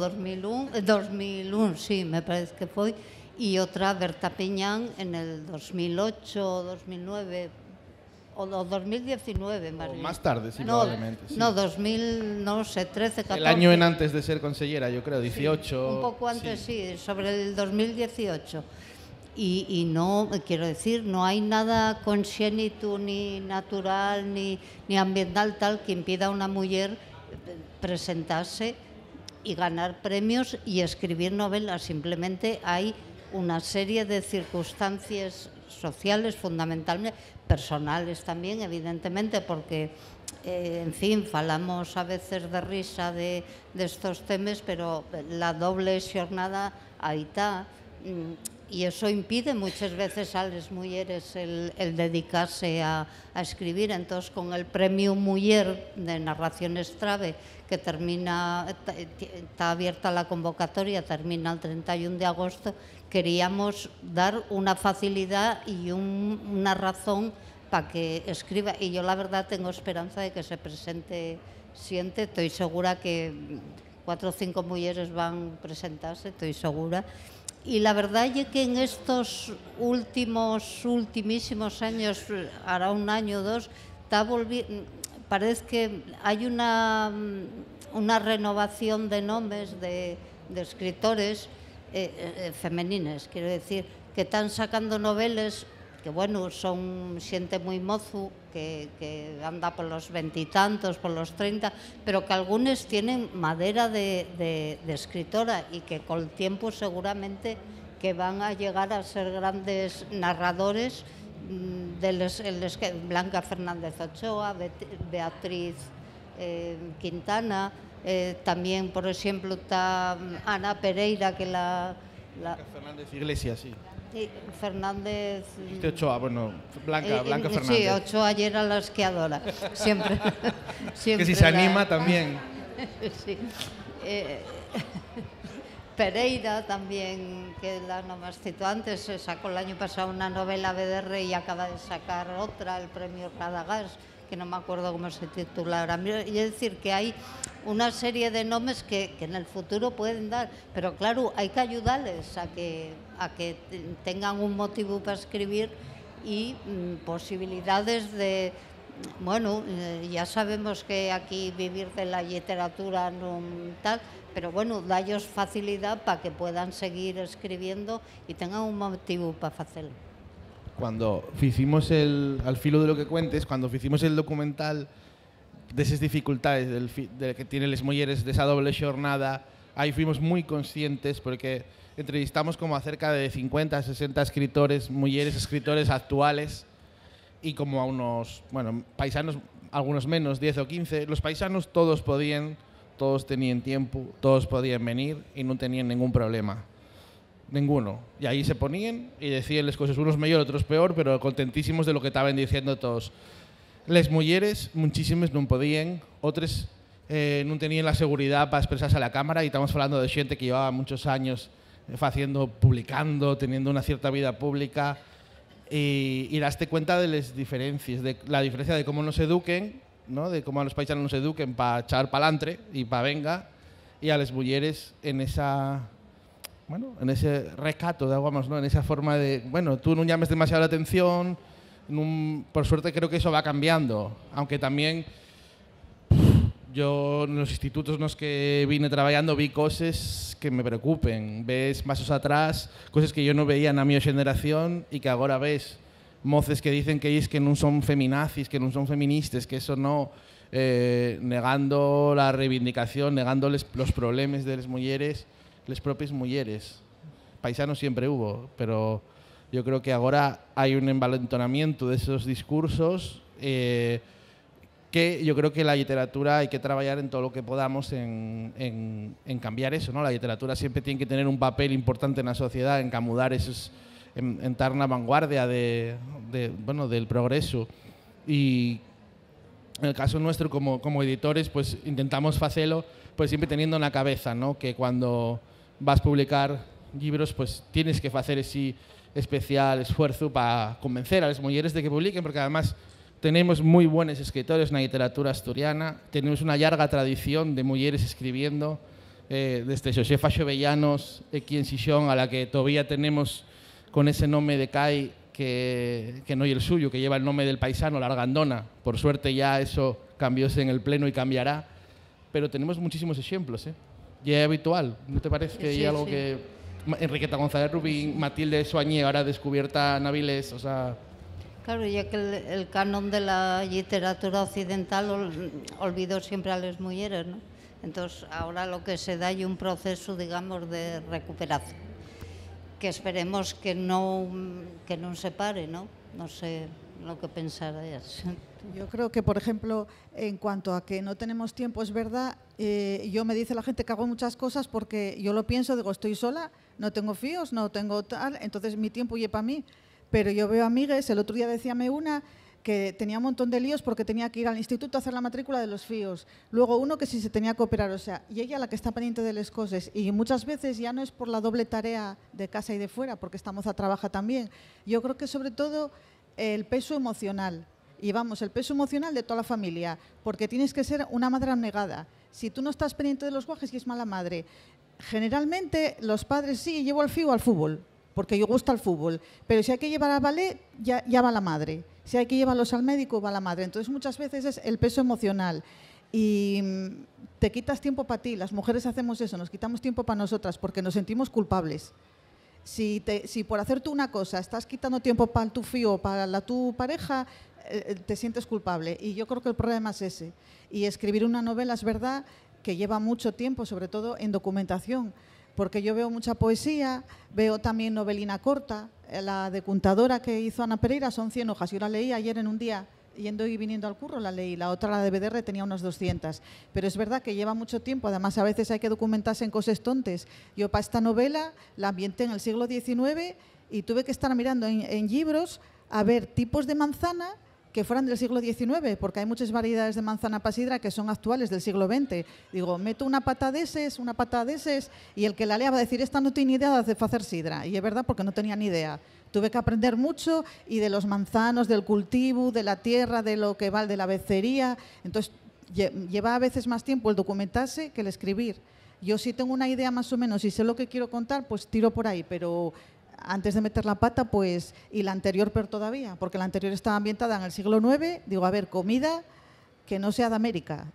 2001, sí, me parece que fue, y otra, Berta Piñán, en el 2008, 2009, o 2019, más bien. Más tarde, sí, probablemente. Sí. No, 2000, no sé, 13, 14. El año en antes de ser consellera, yo creo, 18. Sí, un poco antes, sí, sobre el 2018. Y no, quiero decir, no hay nada congénito, ni natural, ni ambiental tal que impida a una mujer presentarse y ganar premios y escribir novelas. Simplemente hay una serie de circunstancias sociales, fundamentalmente, personales también, evidentemente, porque, en fin, falamos a veces de risa de estos temas, pero la doble xornada aí está. Y eso impide muchas veces a las mujeres el dedicarse a escribir. Entonces, con el premio Mujer de Narraciones Trave, que está abierta la convocatoria, termina el 31 de agosto, queríamos dar una facilidad y una razón para que escriba. Y yo, la verdad, tengo esperanza de que se presente siente. Estoy segura que 4 o 5 mujeres van a presentarse, estoy segura. Y la verdad es que en estos ultimísimos años, ahora un año o dos, parece que hay una renovación de nombres de escritores femeninas, quiero decir, que están sacando novelas que, bueno, son xente muy mozo, que anda por los 20 y tantos, por los 30, pero que algunos tienen madera de escritora y que con el tiempo seguramente que van a llegar a ser grandes narradores. Blanca Fernández Ochoa, Beatriz Quintana, también, por ejemplo, está Ana Pereira, que Fernández Iglesias, sí. Fernández... Ochoa, bueno, Blanca Fernández. Sí, Ochoa ayer era la esquiadora, siempre. Que si se anima también. Sí. Pereira también, que la nomás cito antes, sacó el año pasado una novela BDR y acaba de sacar otra, el premio Radagás, que no me acuerdo cómo se titula ahora. Es decir, que hay una serie de nombres que en el futuro pueden dar, pero claro, hay que ayudarles a que tengan un motivo para escribir y posibilidades de... Bueno, ya sabemos que aquí vivir de la literatura no tal, pero bueno, darles facilidad para que puedan seguir escribiendo y tengan un motivo para hacerlo. Cuando hicimos al filo de lo que cuentes, cuando hicimos el documental de esas dificultades de que tienen las mujeres de esa doble jornada, ahí fuimos muy conscientes porque entrevistamos como a cerca de 50, 60 escritores, mujeres escritores actuales y como a unos, bueno, paisanos, algunos menos, 10 o 15. Los paisanos todos tenían tiempo, todos podían venir y no tenían ningún problema. Ninguno. Y ahí se ponían y decían las cosas, unos mejor, otros peor, pero contentísimos de lo que estaban diciendo todos. Les mujeres, muchísimas no podían, otras no tenían la seguridad para expresarse a la cámara, y estamos hablando de gente que llevaba muchos años publicando, teniendo una cierta vida pública, y daste cuenta de las diferencias, de la diferencia de cómo nos eduquen, ¿no? De cómo a los paisanos nos eduquen para echar pa'lantre y para venga, y a las mujeres en esa, bueno, en ese recato, digamos, ¿no? En esa forma de, bueno, tú no llames demasiado la atención, por suerte creo que eso va cambiando, aunque también yo en los institutos en los que vine trabajando vi cosas que me preocupen. Ves pasos atrás, cosas que yo no veía en la mi generación y que ahora ves moces que dicen que ellos que no son feminazis, que no son feministas, que eso no, negando la reivindicación, negando los problemas de las mujeres, las propias mujeres. Paisanos siempre hubo, pero yo creo que ahora hay un envalentonamiento de esos discursos, que yo creo que la literatura hay que trabajar en todo lo que podamos en cambiar eso, ¿no? La literatura siempre tiene que tener un papel importante en la sociedad, en camudar esos, en estar en la vanguardia bueno, del progreso. Y en el caso nuestro, como editores, pues intentamos hacerlo pues siempre teniendo en la cabeza, ¿no? Que cuando vas a publicar libros, pues tienes que hacer ese especial esfuerzo para convencer a las mujeres de que publiquen, porque además tenemos muy buenos escritores en la literatura asturiana, tenemos una larga tradición de mujeres escribiendo, desde Josefa Xovellanos, aquí en Xixón, a la que todavía tenemos con ese nombre de CAI, que no es el suyo, que lleva el nombre del paisano, la Argandona. Por suerte ya eso cambióse en el pleno y cambiará, pero tenemos muchísimos ejemplos, ¿eh? Y es habitual, ¿no te parece que hay algo que Enriqueta González Rubín, Matilde Soañé, ahora descubierta Navilés, o sea... Claro, ya que el canon de la literatura occidental olvidó siempre a las mujeres, ¿no? Entonces, ahora lo que se da es un proceso, digamos, de recuperación, que esperemos que no se pare, ¿no? No sé lo que pensarás. Yo creo que, por ejemplo, en cuanto a que no tenemos tiempo, es verdad, yo me dice la gente que hago muchas cosas porque yo lo pienso, digo, estoy sola, no tengo fíos, no tengo tal, entonces mi tiempo lleva para mí. Pero yo veo amigues, el otro día decíame una que tenía un montón de líos porque tenía que ir al instituto a hacer la matrícula de los fíos. Luego uno que sí se tenía que operar, o sea, y ella la que está pendiente de las cosas. Y muchas veces ya no es por la doble tarea de casa y de fuera, porque esta moza trabaja también. Yo creo que sobre todo el peso emocional. Y vamos, el peso emocional de toda la familia, porque tienes que ser una madre abnegada. Si tú no estás pendiente de los guajes, y es mala madre. Generalmente los padres sí, llevo al fío al fútbol, porque yo gusta el fútbol, pero si hay que llevar al ballet, ya va la madre. Si hay que llevarlos al médico, va la madre. Entonces muchas veces es el peso emocional y te quitas tiempo para ti. Las mujeres hacemos eso, nos quitamos tiempo para nosotras porque nos sentimos culpables. Si por hacer tú una cosa estás quitando tiempo para tu fío o para tu pareja, te sientes culpable. Y yo creo que el problema es ese. Y escribir una novela es verdad que lleva mucho tiempo, sobre todo en documentación, porque yo veo mucha poesía, veo también novelina corta, la de Contadora que hizo Ana Pereira son 100 hojas, yo la leí ayer en un día, yendo y viniendo al curro la leí, la otra, la de BDR, tenía unas 200, pero es verdad que lleva mucho tiempo, además a veces hay que documentarse en cosas tontes. Yo para esta novela la ambienté en el siglo XIX y tuve que estar mirando en libros a ver tipos de manzana que fueran del siglo XIX, porque hay muchas variedades de manzana para sidra que son actuales del siglo XX. Digo, meto una pata de eses, y el que la lea va a decir, esta no tiene idea de hacer sidra. Y es verdad, porque no tenía ni idea. Tuve que aprender mucho, y de los manzanos, del cultivo, de la tierra, de lo que va, de la becería. Entonces, lleva a veces más tiempo el documentarse que el escribir. Yo sí tengo una idea más o menos y sé lo que quiero contar, pues tiro por ahí, pero antes de meter la pata, pues, y la anterior peor todavía, porque la anterior estaba ambientada en el siglo IX, digo, a ver, comida que no sea de América,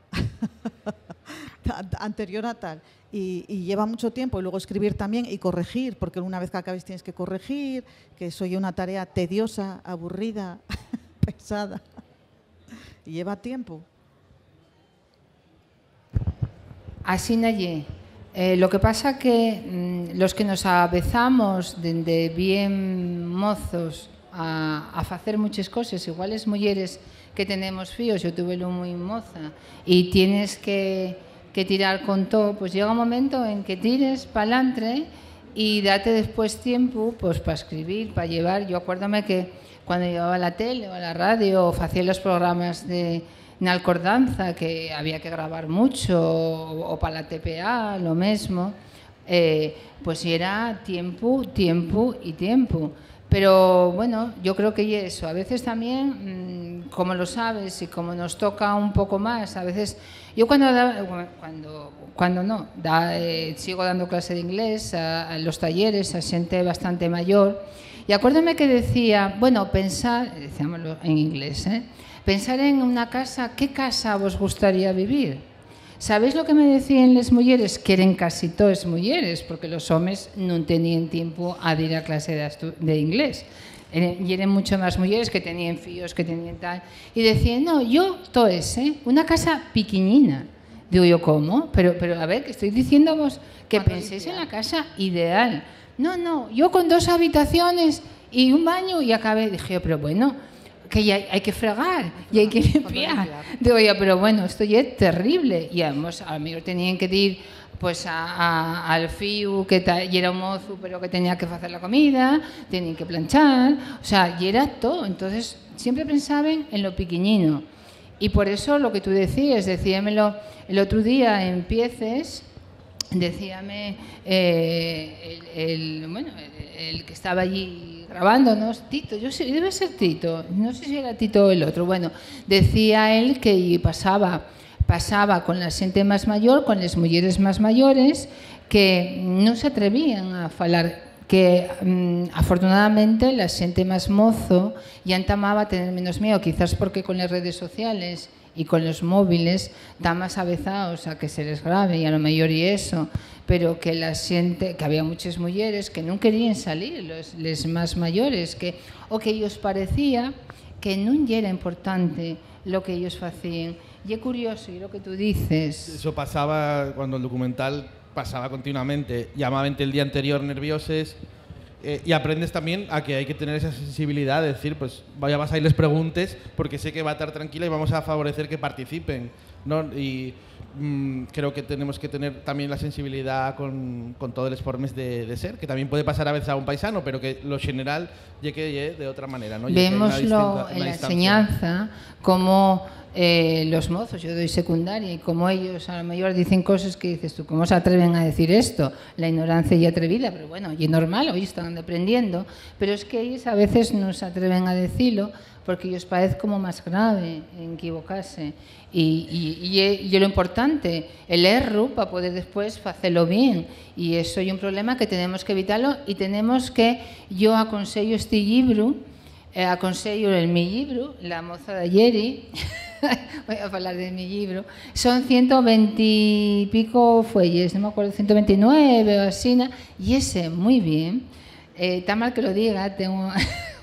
anterior a tal, y lleva mucho tiempo, y luego escribir también y corregir, porque una vez que acabes tienes que corregir, que eso es una tarea tediosa, aburrida, pesada, y lleva tiempo. Así naye. Lo que pasa que los que nos avezamos de bien mozos a hacer muchas cosas, igual es mujeres que tenemos fíos, yo tuve lo muy moza, y tienes que tirar con todo, pues llega un momento en que tires pa'lantre y date después tiempo pues para escribir, para llevar. Yo acuérdame que cuando llevaba a la tele o a la radio o hacía los programas de Alcordanza, que había que grabar mucho, o para la TPA, lo mismo, pues era tiempo y tiempo. Pero bueno, yo creo que eso, a veces también, como lo sabes y como nos toca un poco más, a veces, yo sigo dando clase de inglés a los talleres, a gente bastante mayor, y acuérdame que decía, bueno, decíamoslo en inglés, pensar en una casa, ¿qué casa vos gustaría vivir? ¿Sabéis lo que me decían las mujeres? Que eran casi todas mujeres, porque los hombres no tenían tiempo a ir a clase de inglés. Y eran mucho más mujeres que tenían fíos, que tenían tal. Y decían, no, yo, todas, una casa pequeñina. Digo yo, ¿cómo? Pero a ver, que estoy diciéndoos que penséis en la casa ideal. No, yo con 2 habitaciones y un baño y acabé. Dije yo, pero bueno, que ya hay que fregar y hay que limpiar. Digo yo, pero bueno, esto ya es terrible. Y además, a mí tenían que ir pues al fiu, que y era un mozo, pero que tenía que hacer la comida, tenían que planchar, o sea, y era todo. Entonces, siempre pensaban en lo pequeñino. Y por eso lo que tú decíamelo el otro día en Pieces, decíame el que estaba allí grabándonos, Tito, debe ser Tito, no sé si era Tito o el otro, bueno, decía él que pasaba con la gente más mayor, con las mujeres más mayores, que no se atrevían a falar, que afortunadamente la gente más mozo ya entamaba a tener menos miedo, quizás porque con las redes sociales y con los móviles están más avezados a que se les grabe y a lo mejor y eso, pero que la xente, que había muchas mujeres que no querían salir, los más mayores, o que ellos parecía que no era importante lo que ellos hacían. Y es curioso, y lo que tú dices... Eso pasaba cuando el documental pasaba continuamente, llamaban el día anterior nerviosos, y aprendes también a que hay que tener esa sensibilidad de decir, pues vaya, vas a ir les preguntes porque sé que va a estar tranquila y vamos a favorecer que participen, ¿no? Y creo que tenemos que tener también la sensibilidad con todas las formas de ser, que también puede pasar a veces a un paisano, pero que lo general llegue de otra manera, ¿no? Vémoslo en la enseñanza como los mozos, yo doy secundaria, y como ellos a lo mejor dicen cosas que dices tú, ¿cómo se atreven a decir esto? La ignorancia y atrevida, pero bueno, y es normal, hoy están aprendiendo, pero es que ellos a veces no se atreven a decirlo porque ellos parece como más grave en equivocarse. Y lo importante, el error para poder después hacerlo bien. Y eso es un problema que tenemos que evitarlo y tenemos que, yo aconsello este libro, aconsello en mi libro, La moza de Yeri, voy a hablar de mi libro, son 120 y pico fuelles, no me acuerdo, 129 o así, y ese muy bien, está mal que lo diga, tengo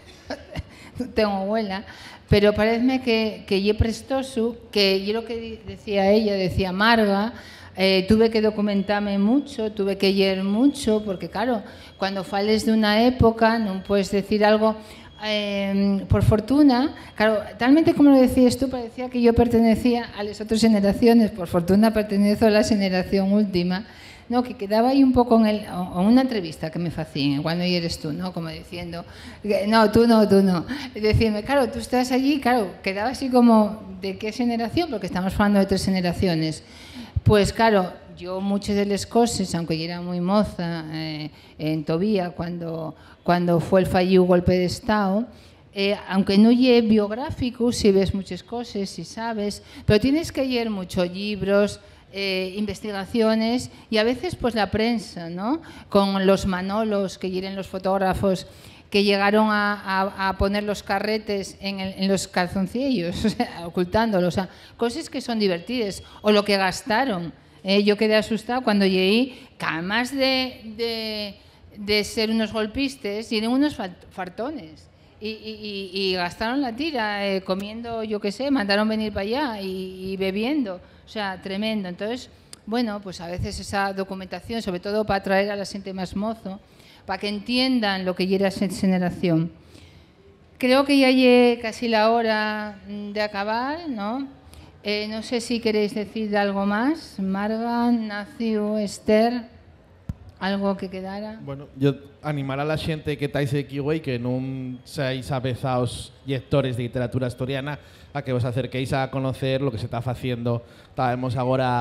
abuela, pero parece que yo prestoso, que yo lo que decía ella, decía Marga, tuve que documentarme mucho, tuve que leer mucho, porque claro, cuando fales de una época no puedes decir algo... por fortuna, claro, talmente como lo decías tú, parecía que yo pertenecía a las otras generaciones, por fortuna pertenezco a la generación última, no, que quedaba ahí un poco en una entrevista que me hacían, cuando eres tú, ¿no? Como diciendo, no, tú no. Decirme, claro, tú estás allí, claro, quedaba así como, ¿de qué generación? Porque estamos hablando de 3 generaciones. Pues claro, yo muchas de las cosas, aunque yo era muy moza en Tobía, cuando fue el fallido golpe de Estado, aunque no es biográfico, si ves muchas cosas, si sabes, pero tienes que leer muchos libros, investigaciones y a veces pues la prensa, ¿no? Con los Manolos, que eran los fotógrafos que llegaron a poner los carretes en los calzoncillos, o sea, ocultándolos, o sea, cosas que son divertidas, o lo que gastaron. Yo quedé asustada cuando llegué, que además de ser unos golpistas, eran unos fartones. Y gastaron la tira comiendo, yo qué sé, mandaron venir para allá y bebiendo, o sea, tremendo. Entonces, bueno, pues a veces esa documentación, sobre todo para atraer a la gente más mozo, para que entiendan lo que era esa generación. Creo que ya es casi la hora de acabar, ¿no? No sé si queréis decir algo más. Marga, Nacio, Esther, algo que quedara. Bueno, yo animar a la xente que estáis aquí hoy, que non seáis avezaos lectores de literatura asturiana, a que os acerquéis a conocer lo que se está facendo. Estábamos agora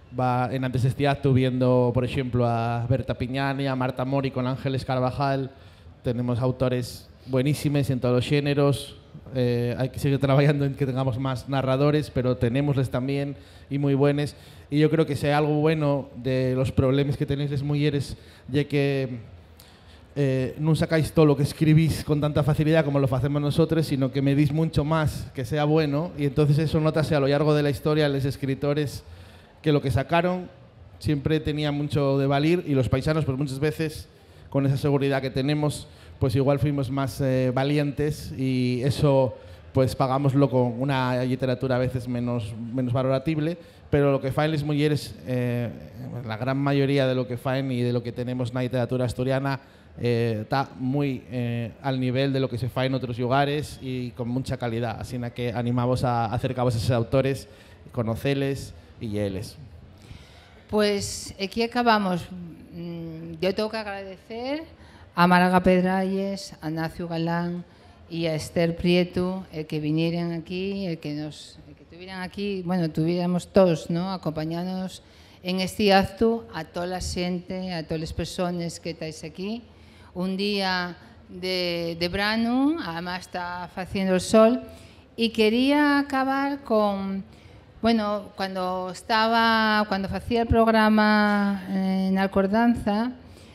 va en antes deste acto viendo, por exemplo, a Berta Piñani, a Marta Mori con Ángeles Carvajal. Tenemos autores buenísimos en todos los géneros. Hay que seguir trabajando en que tengamos más narradores, pero tenémosles también y muy buenos. Y yo creo que si hay algo bueno de los problemas que tenéis las mujeres, ya que no sacáis todo lo que escribís con tanta facilidad como lo hacemos nosotros, sino que medís mucho más que sea bueno, y entonces eso notase a lo largo de la historia los escritores que lo que sacaron siempre tenía mucho de valer, y los paisanos pues muchas veces con esa seguridad que tenemos pues igual fuimos más valientes, y eso pues pagámoslo con una literatura a veces menos valoratible, pero lo que faen las mujeres, la gran mayoría de lo que faen y de lo que tenemos en la literatura asturiana está muy al nivel de lo que se fae en otros lugares y con mucha calidad, así que animamos a acercaros a esos autores, conocerles y leerles. Pues aquí acabamos. Yo tengo que agradecer a Málaga Pedralles, a Nacio Galán y a Esther Prieto el que vinieran aquí, el que tuvieran aquí, bueno, tuviéramos todos, ¿no?, acompañándonos en este acto, a toda la xente, a todas las personas que estáis aquí. Un día de verano, además está haciendo el sol, y quería acabar con, bueno, cuando hacía el programa en Alcordanza,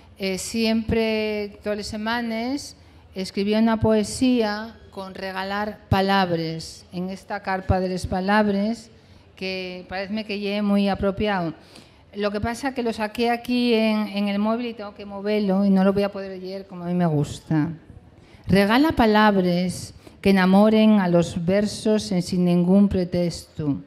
siempre, todas las semanas, escribía una poesía con regalar palabras en esta carpa de las palabras, que parece que ya es muy apropiado. Lo que pasa es que lo saqué aquí en el móvil y tengo que moverlo y no lo voy a poder leer como a mí me gusta. Regala palabras que enamoren a los versos sin ningún pretexto.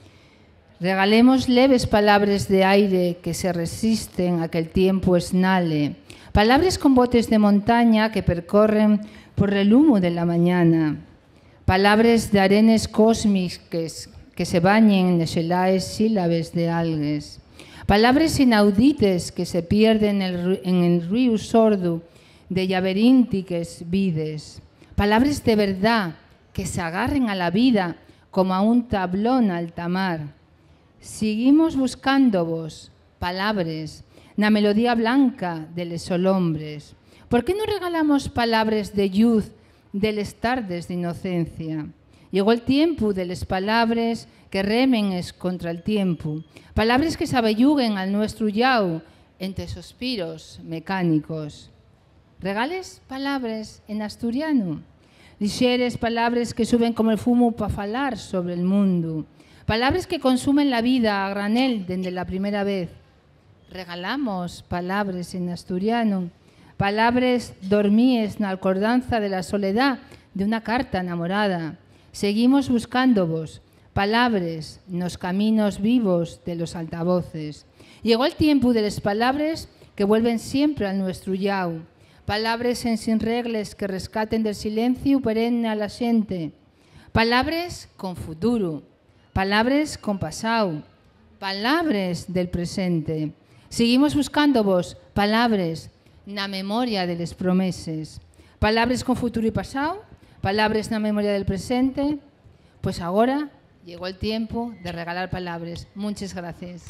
Regalemos leves palabras de aire que se resisten a que el tiempo esnale. Palabras con botes de montaña que percorren por el humo de la mañana. Palabras de arenas cósmicas que se bañen en xelaes sílabes de algues. Palabras inaudites que se pierden en el río sordo de laberínticas vides. Palabras de verdad que se agarren a la vida como a un tablón alta mar. Seguimos buscándovos, palabras, na melodía blanca de les solombres. ¿Por qué no regalamos palabras de luz de les tardes de inocencia? Llegó el tiempo de les palabras que remen contra el tiempo, palabras que s'abelluguen al nuestro llau entre suspiros mecánicos. Regales palabras en asturiano, lixeres palabras que suben como el fumo para falar sobre el mundo, palabras que consumen la vida a granel desde la primera vez. Regalamos palabras en asturiano, palabras dormíes na alcordanza de la soledad de una carta enamorada. Seguimos buscándovos, palabras nos caminos vivos de los altavoces. Llegó el tiempo de las palabras que vuelven siempre a nuestro llau, palabras en sin reglas que rescaten del silencio perenne a la xente, palabras con futuro, palabras con pasado, palabras del presente. Seguimos buscándovos, palabras na memoria de les promeses, palabras con futuro y pasado, palabras na memoria del presente. Pues ahora llegó el tiempo de regalar palabras. Muchas gracias.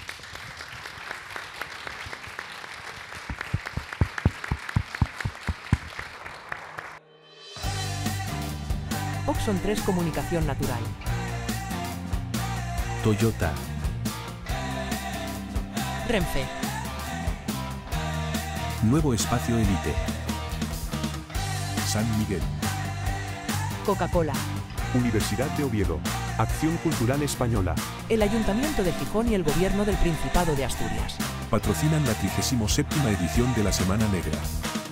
Oxon 3 Comunicación Natural. Toyota. Renfe. Nuevo Espacio Elite. San Miguel. Coca-Cola. Universidad de Oviedo. Acción Cultural Española. El Ayuntamiento de Gijón y el Gobierno del Principado de Asturias. Patrocinan la 37ª edición de la Semana Negra.